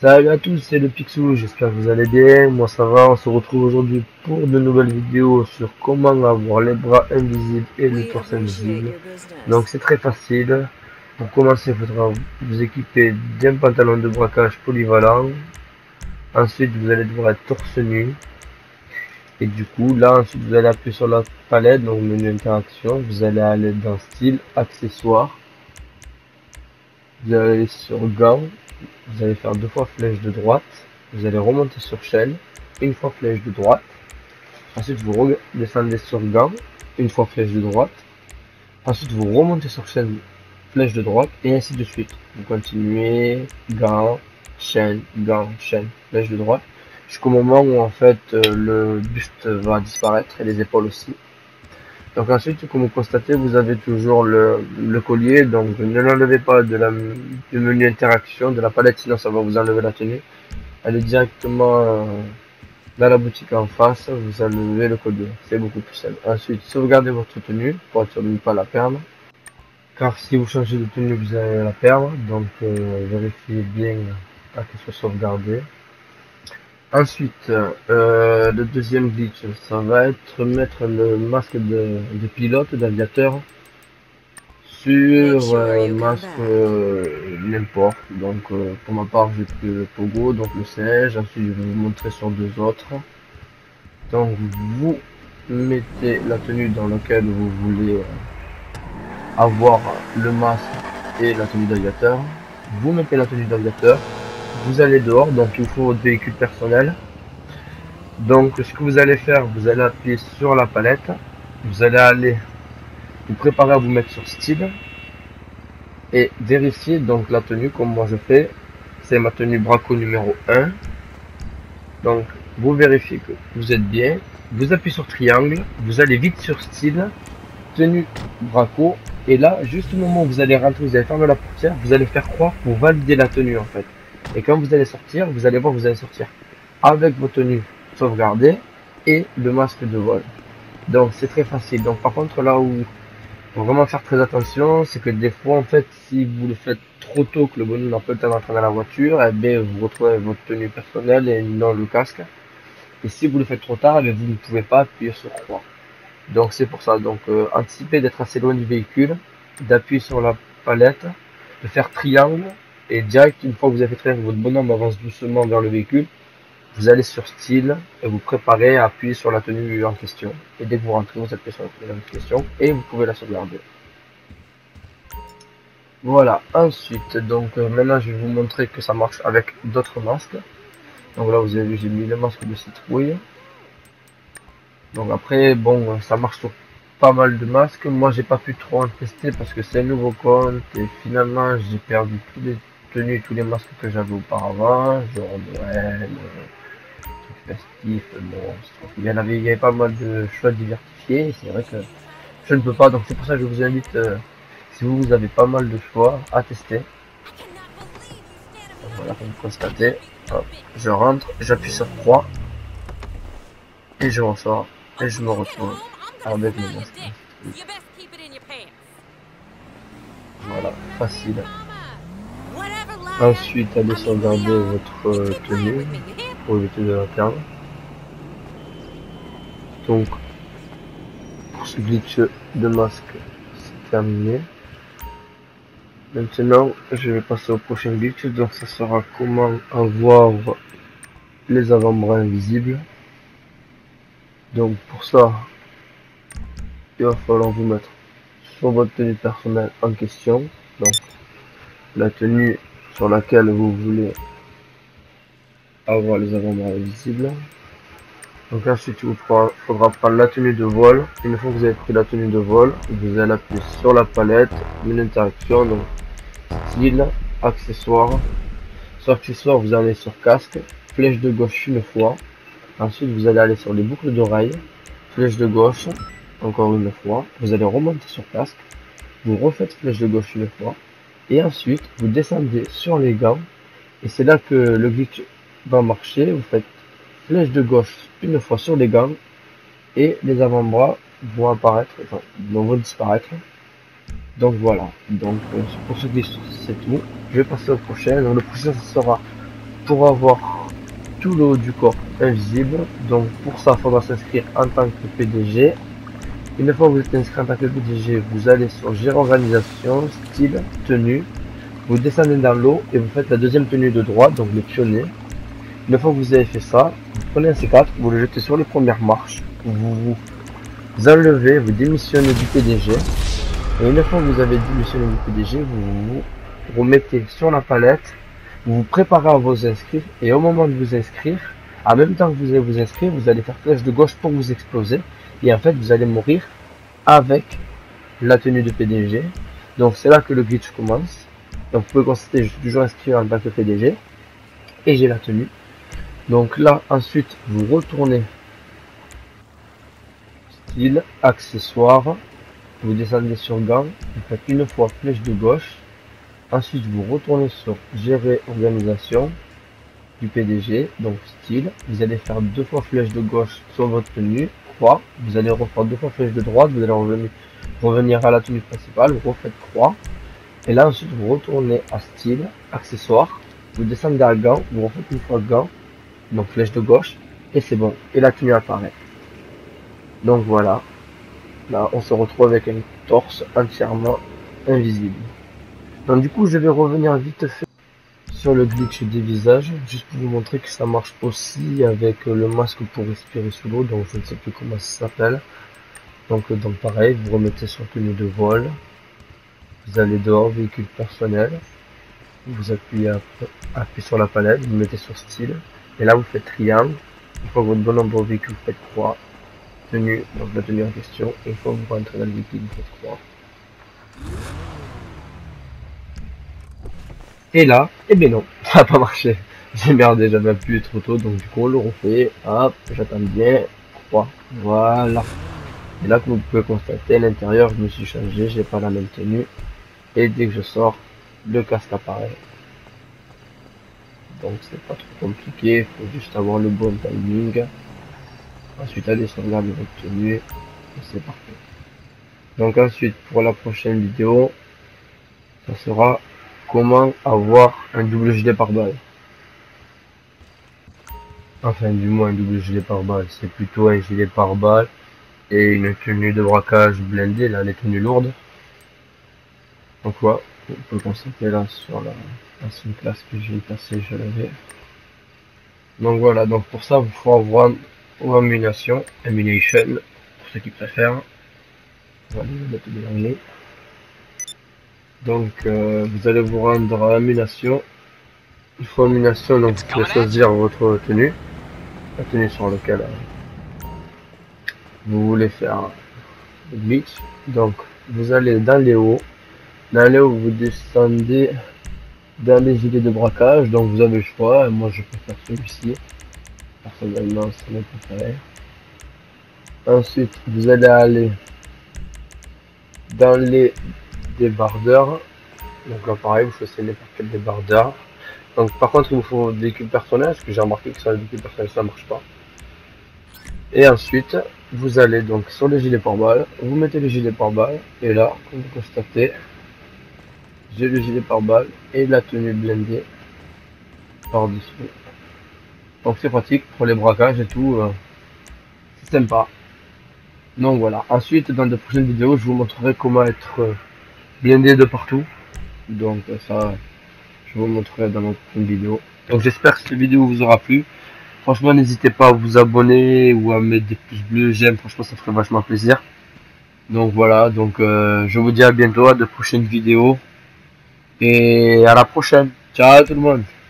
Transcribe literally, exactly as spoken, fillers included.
Salut à tous, c'est le Picsou, j'espère que vous allez bien, moi ça va, on se retrouve aujourd'hui pour de nouvelles vidéos sur comment avoir les bras invisibles et le torse invisible. Donc c'est très facile, pour commencer il faudra vous équiper d'un pantalon de braquage polyvalent, ensuite vous allez devoir être torse nu, et du coup là ensuite vous allez appuyer sur la palette, donc menu interaction, vous allez aller dans style, accessoires, vous allez aller sur gants. Vous allez faire deux fois flèche de droite, vous allez remonter sur chaîne, une fois flèche de droite, ensuite vous redescendez sur gants, une fois flèche de droite, ensuite vous remontez sur chaîne, flèche de droite, et ainsi de suite. Vous continuez, gants, chaîne, gants, chaîne, flèche de droite, jusqu'au moment où en fait le buste va disparaître et les épaules aussi. Donc ensuite, comme vous constatez, vous avez toujours le, le collier, donc ne l'enlevez pas de la, du menu interaction, de la palette, sinon ça va vous enlever la tenue. Allez directement euh, dans la boutique en face, vous enlevez le collier, c'est beaucoup plus simple. Ensuite, sauvegardez votre tenue pour être sûr de ne pas la perdre, car si vous changez de tenue, vous allez la perdre, donc euh, vérifiez bien qu'elle soit sauvegardée. Ensuite, euh, le deuxième glitch, ça va être mettre le masque de, de pilote, d'aviateur, sur euh, masque euh, n'importe. Donc, euh, pour ma part, j'ai pris le Pogo, donc le siège. Ensuite, je vais vous montrer sur deux autres. Donc, vous mettez la tenue dans laquelle vous voulez euh, avoir le masque et la tenue d'aviateur. Vous mettez la tenue d'aviateur. Vous allez dehors, donc il faut votre véhicule personnel. Donc ce que vous allez faire, vous allez appuyer sur la palette, vous allez aller vous préparer à vous mettre sur style et vérifier donc la tenue comme moi je fais. C'est ma tenue braco numéro un. Donc vous vérifiez que vous êtes bien, vous appuyez sur triangle, vous allez vite sur style, tenue braco, et là juste au moment où vous allez rentrer, vous allez fermer la portière, vous allez faire croire pour valider la tenue en fait. Et quand vous allez sortir, vous allez voir, vous allez sortir avec vos tenues sauvegardées et le masque de vol. Donc c'est très facile. Donc par contre là où il faut vraiment faire très attention, c'est que des fois en fait si vous le faites trop tôt, que le bonhomme n'a pas le temps d'entrer dans la voiture, eh bien vous retrouvez votre tenue personnelle et non le casque. Et si vous le faites trop tard, eh bien, vous ne pouvez pas appuyer sur croix. Donc c'est pour ça. Donc euh, anticipez d'être assez loin du véhicule, d'appuyer sur la palette, de faire triangle. Et direct, une fois que vous avez fait, votre bonhomme avance doucement vers le véhicule, vous allez sur style et vous préparez à appuyer sur la tenue en question. Et dès que vous rentrez, vous appuyez sur la tenue en question et vous pouvez la sauvegarder. Voilà, ensuite, donc euh, maintenant je vais vous montrer que ça marche avec d'autres masques. Donc là, vous avez vu, j'ai mis le masque de citrouille. Donc après, bon, ça marche sur pas mal de masques. Moi, j'ai pas pu trop en tester parce que c'est un nouveau compte et finalement, j'ai perdu tous les tenues, tous les masques que j'avais auparavant, genre Noël, euh, trucs festifs, monstres. Il y en avait, il y avait pas mal de choix diversifiés et c'est vrai que je ne peux pas. Donc c'est pour ça que je vous invite, euh, si vous, vous avez pas mal de choix, à tester. Donc, voilà, comme vous constatez, hop, je rentre, j'appuie sur trois et je ressors et je me retrouve avec le masque. Voilà, facile. Ensuite, allez sauvegarder votre tenue pour éviter de la perdre. Donc, pour ce glitch de masque, c'est terminé. Maintenant, je vais passer au prochain glitch. Donc, ça sera comment avoir les avant-bras invisibles. Donc, pour ça, il va falloir vous mettre sur votre tenue personnelle en question. Donc, la tenue sur laquelle vous voulez avoir les avant-bras visibles. Donc ensuite il vous faudra prendre la tenue de vol. Une fois que vous avez pris la tenue de vol, vous allez appuyer sur la palette, menu interaction, donc style, accessoires. Sur accessoires, vous allez sur casque, flèche de gauche une fois. Ensuite vous allez aller sur les boucles d'oreilles, flèche de gauche, encore une fois. Vous allez remonter sur casque, vous refaites flèche de gauche une fois. Et ensuite vous descendez sur les gants. Et c'est là que le glitch va marcher. Vous faites flèche de gauche une fois sur les gants et les avant-bras vont apparaître, enfin, vont disparaître. Donc voilà, donc euh, pour ce glitch c'est tout. Je vais passer au prochain. Donc, le prochain ce sera pour avoir tout le haut du corps invisible. Donc pour ça, il faudra s'inscrire en tant que P D G. Une fois que vous êtes inscrit en tant que P D G, vous allez sur Gérer organisation, style, tenue. Vous descendez dans l'eau et vous faites la deuxième tenue de droite, donc le pionnier. Une fois que vous avez fait ça, vous prenez un C quatre, vous le jetez sur les premières marches. Vous vous, vous enlevez, vous démissionnez du P D G. Et une fois que vous avez démissionné du P D G, vous vous remettez sur la palette. Vous vous préparez à vous inscrire. Et au moment de vous inscrire, en même temps que vous allez vous inscrire, vous allez faire flèche de gauche pour vous exploser. Et en fait, vous allez mourir avec la tenue de P D G. Donc c'est là que le glitch commence. Donc vous pouvez constater, je suis toujours inscrit en tant que P D G. Et j'ai la tenue. Donc là, ensuite, vous retournez style, accessoires. Vous descendez sur gants. Vous faites une fois flèche de gauche. Ensuite, vous retournez sur Gérer organisation du P D G. Donc style. Vous allez faire deux fois flèche de gauche sur votre tenue. Croix. Vous allez refaire deux fois flèche de droite. Vous allez revenir, revenir à la tenue principale. Vous refaites croix. Et là, ensuite, vous retournez à style, accessoires. Vous descendez à gants. Vous refaites une fois gants. Donc flèche de gauche. Et c'est bon. Et la tenue apparaît. Donc voilà. Là, on se retrouve avec un torse entièrement invisible. Donc du coup, je vais revenir vite fait sur le glitch des visages, juste pour vous montrer que ça marche aussi avec le masque pour respirer sous l'eau, donc je ne sais plus comment ça s'appelle. Donc, donc pareil, vous remettez sur tenue de vol, vous allez dehors, véhicule personnel, vous appuyez, appuyez sur la palette, vous mettez sur style, et là vous faites triangle, une fois que votre bon nombre de véhicule, vous faites croix, tenue, donc la tenue en question, et une fois que vous rentrez dans le véhicule, vous faites croix. Et là, eh bien non, ça n'a pas marché. J'ai merdé, j'avais appuyé trop tôt, donc du coup on le refait. Hop, j'attends bien. Croix. Voilà. Et là, comme vous pouvez constater, à l'intérieur, je me suis changé, j'ai pas la même tenue. Et dès que je sors, le casque apparaît. Donc c'est pas trop compliqué, il faut juste avoir le bon timing. Ensuite, aller sauvegarder votre tenue. Et c'est parfait. Donc ensuite, pour la prochaine vidéo, ça sera comment avoir un double gilet pare-balles. Enfin, du moins un double gilet pare-balles, c'est plutôt un gilet pare-balles et une tenue de braquage blindée, là, les tenues lourdes. Donc voilà, on peut constater là sur la ancienne classe que j'ai passée, je l'avais. Donc voilà, donc pour ça, il faut avoir une emulation, emulation, pour ceux qui préfèrent. On va les mettre mélanger. Donc euh, vous allez vous rendre à emulation. Il faut emulation, donc vous pouvez choisir votre tenue, la tenue sur laquelle euh, vous voulez faire le glitch. Donc vous allez dans les hauts, dans les hauts vous descendez dans les gilets de braquage, donc vous avez le choix. Moi je préfère celui-ci, personnellement c'est mon préféré. Ensuite vous allez aller dans les débardeurs. Donc là pareil, vous choisissez n'importe quel débardeur. Donc par contre il vous faut des véhicules personnels, parce que j'ai remarqué que sur les véhicules personnels ça ne marche pas. Et ensuite vous allez donc sur les gilets pare-balles, vous mettez le gilet pare-balles, et là comme vous constatez, j'ai le gilet pare-balles et la tenue blindée par dessus. Donc c'est pratique pour les braquages et tout, euh, c'est sympa. Donc voilà, ensuite dans de prochaines vidéos je vous montrerai comment être euh, blindé de partout. Donc ça je vous montrerai dans notre prochaine vidéo. Donc j'espère que cette vidéo vous aura plu. Franchement n'hésitez pas à vous abonner ou à mettre des pouces bleus, j'aime, franchement ça ferait vachement plaisir. Donc voilà, donc euh, je vous dis à bientôt, à de prochaines vidéos. Et à la prochaine. Ciao tout le monde.